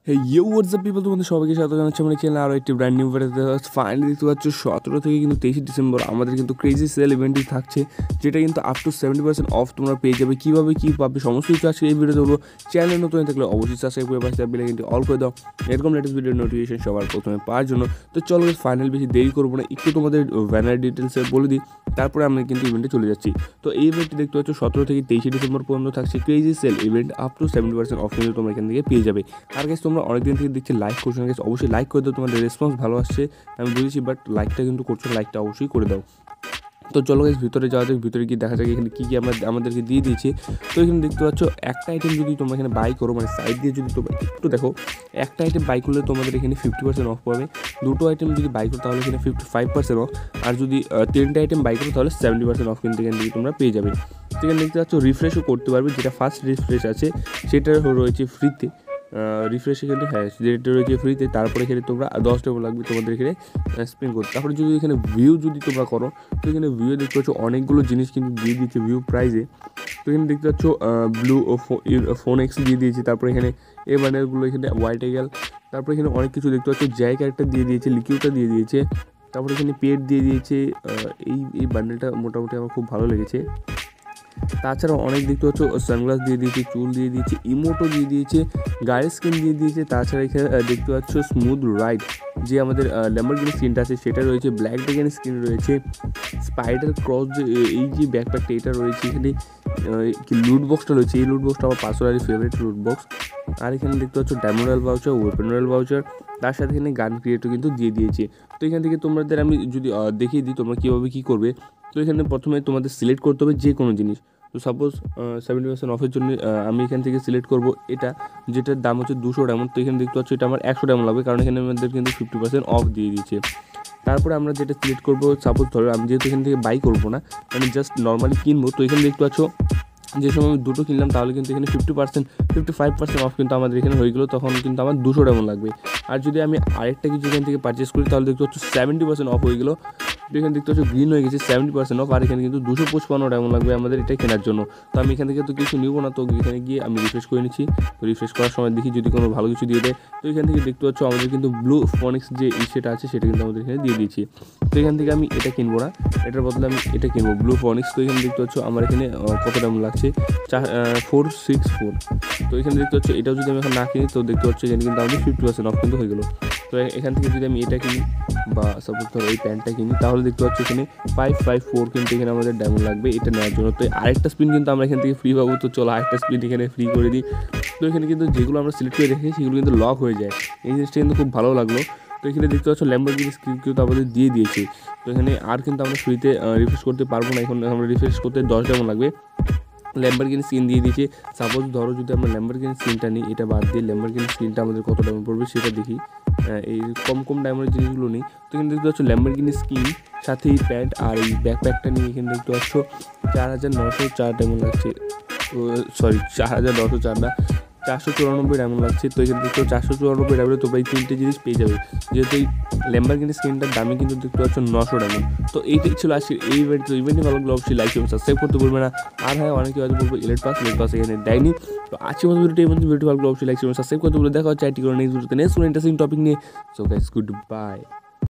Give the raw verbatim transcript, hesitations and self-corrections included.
Hey yo, what's up people, তোমাদের সবাইকে স্বাগত জানাচ্ছি আমার চ্যানেলে আরও একটি ব্র্যান্ড নিউ ভিডিওতে। ফাইনালি দেখতে পাচ্ছ সতেরো থেকে কিন্তু তেইশে ডিসেম্বর আমাদের কিন্তু ক্রেজি সেল ইভেন্টই থাকছে, যেটা কিন্তু up to seventy percent off তোমরা পেয়ে যাবে। কীভাবে কী পাবে সমস্ত কিছু আজকে এই ভিডিওতে বলবো। চ্যানেল নতুন থাকলে অবশ্যই সাবস্ক্রাইব করে পাশে বেল আইকনটি অল করে দাও এরকম লেটেস্ট ভিডিও নোটিফিকেশন সবার প্রথমে পাওয়ার জন্য। তো চলো ফাইনাল বেশি দেরি করবো না, একটু তোমাদের ব্যানার ডিটেলসে বলে দিই, তারপরে আমরা কিন্তু ইভেন্টে চলে যাচ্ছি। তো এই ইভেন্টটি দেখতে পাচ্ছ সতেরো থেকে তেইশে ডিসেম্বর পর্যন্ত থাকছে crazy sale event, up to seventy percent off কিন্তু তোমরা এখান থেকে পেয়ে যাবে। আর গাইস তোমরা অনেকদিন থেকে দেখছি লাইক করছো না গাইস, অবশ্যই লাইক করে দাও, তোমাদের রেসপন্স ভালো আসছে আমি বুঝেছি, বাট লাইকটা কিন্তু করছো, লাইকটা অবশ্যই করে দাও। তো চলো গাইস ভিতরে যাওয়া যাক, ভিতরে গিয়ে দেখা যাক এখানে কী কী আমরা আমাদেরকে দিয়ে দিয়েছে। তো এখানে দেখতে পাচ্ছ একটা আইটেম যদি তোমরা এখানে বাই করো, মানে সাইড দিয়ে যদি তোমরা একটু দেখো, একটা আইটেম বাই করলে তোমাদের এখানে ফিফটি পার্সেন্ট অফ পাবে, দুটো আইটেম যদি বাই করো তাহলে এখানে ফিফটি ফাইভ পার্সেন্ট অফ, আর যদি তিনটে আইটেম বাই করো তাহলে সেভেন্টি পার্সেন্ট অফ কিন্তু এখান থেকে তোমরা পেয়ে যাবে। সেখানে দেখতে পাচ্ছ রিফ্রেশও করতে পারবে, যেটা ফার্স্ট রিফ্রেশ আছে সেটা রয়েছে ফ্রিতে, রিফ্রেশ এখানে হ্যাঁ যেটা রয়েছে ফ্রিতে। তারপরে এখানে তোমরা দশ টাকা লাগবে তোমাদের এখানে স্পেন্ড করতে। তারপরে যদি এখানে ভিউ যদি তোমরা করো, তো এখানে ভিউ দেখতে পাচ্ছ অনেকগুলো জিনিস কিন্তু দিয়ে দিচ্ছে ভিউ প্রাইজে। তো এখানে দেখতে পাচ্ছ ব্লু ফোন এক্স দিয়ে দিয়েছে, তারপরে এখানে এ বান্ডেলগুলো এখানে হোয়াইট এগেল, তারপরে এখানে অনেক কিছু দেখতে পাচ্ছ, জ্যাই ক্যারেক্টার দিয়ে দিয়েছে, লিকিউটা দিয়ে দিয়েছে, তারপরে এখানে পেড দিয়ে দিয়েছে। এই এই বান্ডেলটা মোটামুটি আমার খুব ভালো লেগেছে। তাছাড়াও অনেক দেখতে পাচ্ছ সানগ্লাস দিয়ে দিয়েছে, চুল দিয়ে দিয়েছে, ইমোটো দিয়ে দিয়েছে, গাড়ির স্কিন দিয়ে দিয়েছে। তাছাড়া এখানে দেখতে পাচ্ছ স্মুথ রাইড, যে আমাদের ল্যাম্বরগিনি স্কিনটা আছে সেটা রয়েছে, ব্ল্যাক ড্রাগন স্কিন রয়েছে, স্পাইডার ক্রস যে এই যে ব্যাকপ্যাকটা এটা রয়েছে, এখানে কি লুট বক্সটা রয়েছে, এই লুট বক্সটা আমার পার্সোনালি ফেভারিট লুট বক্স। আর এখানে দেখতে পাচ্ছ diamond royale voucher, weapon royale voucher, তার সাথে এখানে গান ক্রিয়েটও কিন্তু দিয়ে দিয়েছে। তো এখান থেকে তোমাদের আমি যদি দেখিয়ে দিই তোমরা কীভাবে কী করবে। তো এখানে প্রথমে তোমাদের সিলেক্ট করতে হবে যে কোনো জিনিস। তো সাপোজ সেভেন্টি পার্সেন্ট অফের জন্য আমি এখান থেকে সিলেক্ট করবো এটা, যেটার দাম হচ্ছে দুশো ডায়মন্ড। তো এখানে দেখতে পাচ্ছ এটা আমার একশো ডায়মন্ড লাগবে, কারণ এখানে আমাদের কিন্তু ফিফটি পার্সেন্ট অফ দিয়ে দিয়েছে। তারপরে আমরা যেটা সিলেক্ট করবো, সাপোজ ধরো আমি যেহেতু এখান থেকে বাই করবো না, মানে জাস্ট নর্মালি কিনবো, তো এখানে দেখতে পাচ্ছ যে সময় আমি দুটো কিনলাম তাহলে কিন্তু এখানে fifty percent fifty five percent off কিন্তু আমাদের এখানে হয়ে গেলো, তখন কিন্তু আমার দুশো ডায়মন্ড লাগবে। আর যদি আমি আরেকটা কিছু এখান থেকে পারচেস করি তাহলে দেখতে পাচ্ছ সেভেন্টি পার্সেন্ট অফ হয়ে গেলো, এখানে দেখতে পাচ্ছ গ্রিন হয়ে গেছে সেভেন্টি পার্সেন্ট অফ। আর এখানে কিন্তু দুশো পঁচপান্ন ডায়মন্ড লাগবে আমাদের এটা কেনার জন্য। তো আমি এখান থেকে তো কিছু নিব না, তো এখানে গিয়ে আমি রিফ্রেশ করে নিচ্ছি। তো রিফ্রেশ করার সময় দেখি যদি কোনো ভালো কিছু দিয়ে দেয়। তো এখান থেকে দেখতে পাচ্ছ আমাদের কিন্তু ব্লু ফোনিক্স যে সেটা আছে সেটা কিন্তু আমাদের এখানে দিয়ে দিয়েছি। তো এখান থেকে আমি এটা কিনবো না, এটার বদলে আমি এটা কিনবো ব্লু ফোনিক্স। তো এখানে দেখতে পাচ্ছ আমার এখানে কত ডায়মন্ড লাগছে, চার ফোর সিক্স ফোর। তো এখানে দেখতে পাচ্ছ এটাও যদি আমি এখন না কিনি, তো দেখতে পাচ্ছ এখানে কিন্তু আমাদের ফিফটি পার্সেন্ট অফ কিন্তু হয়ে গেলো। তো এখান থেকে যদি আমি এটা কিনি বা সাপোজ ধরো এই প্যান্টটা কিনি, তাহলে দেখতে পাচ্ছ এখানে ফাইভ ফাইভ ফোর কিন্তু এখানে আমাদের ডায়মন্ড লাগবে এটা নেওয়ার জন্য। তো আরেকটা স্পিন কিন্তু আমরা এখান থেকে ফ্রি পাবো, তো চলো আরেকটা স্পিন এখানে ফ্রি করে দিই। তো এখানে কিন্তু যেগুলো আমরা সিলেক্ট করে রেখেছি সেগুলো কিন্তু লক হয়ে যায়, এই জিনিসটা কিন্তু খুব ভালো লাগলো। তো এখানে দেখতে পাচ্ছ ল্যাম্বরগিনি স্কিন কিন্তু আমাদের দিয়ে দিয়েছে। তো এখানে আর কিন্তু আমরা ফ্রিতে রিফ্রেশ করতে পারবো না, এখন আমরা রিফ্রেশ করতে দশ ডায়মন্ড লাগবে। ল্যাম্বরগিনি স্কিন দিয়ে দিয়েছে। সাপোজ ধরো যদি আমরা ল্যাম্বরগিনি স্কিনটা নিই, এটা বাদ দিয়ে ল্যাম্বরগিনি স্কিনটা আমাদের কত ডায়মন্ড পড়বে সেটা দেখি। এই কম কম ডায়মন্ডের জিনিসগুলো নিই। তো এখানে দেখতে পাচ্ছ ল্যাম্বরগিনি স্কিন সাথে এই প্যান্ট আর এই ব্যাকপ্যাকটা নিয়ে এখানে দেখতে পাচ্ছ চার হাজার নশো চার ডায়মন্ড লাগছে, সরি চার হাজার নশো চার না চারশো চুরানব্বই ডায়মন্ড লাগছে। তো এখানে দেখতে চারশো চুরানব্বই ডায়মন্ডে তোমরা এই তিনটে জিনিস পেয়ে যাবে, যেহেতু এই ল্যাম্বরগিনি স্কিনটার দামে কিন্তু দেখতে পাচ্ছ নশো ডায়মন্ড। তো এইটাই ছিল আজকে এই ইভেন্ট। তো ইভেন্টে ভালো লাগলো অবশ্যই লাইক এবং সাবস্ক্রাইব করতে বলবে না। আর হ্যাঁ অনেকে হয়তো বলবো ইলেট পাস ইলেট পাস এখানে দেয়নি। তো আজকে মতো ভিডিওটি এই ভিডিওটি ভালো লাগলো অবশ্যই লাইক এবং সাবস্ক্রাইব করতে বলে দেখা হচ্ছে আইটি করে নেক্সট ভিডিওতে নেক্সট ইন্টারেস্টিং টপিক নিয়ে। So guys good by.